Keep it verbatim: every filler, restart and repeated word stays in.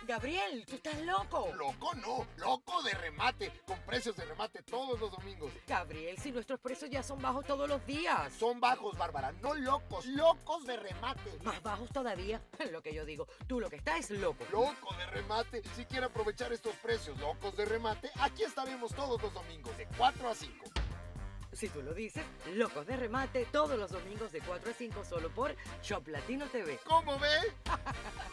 Gabriel, tú estás loco. Loco no, loco de remate, con precios de remate todos los domingos. Gabriel, si nuestros precios ya son bajos todos los días. Son bajos, Bárbara, no locos, locos de remate. Más bajos todavía, lo que yo digo. Tú lo que estás es loco. Loco de remate, si quiere aprovechar estos precios locos de remate, aquí estaremos todos los domingos de cuatro a cinco. Si tú lo dices, locos de remate todos los domingos de cuatro a cinco solo por Shop Latino T V. ¿Cómo ve?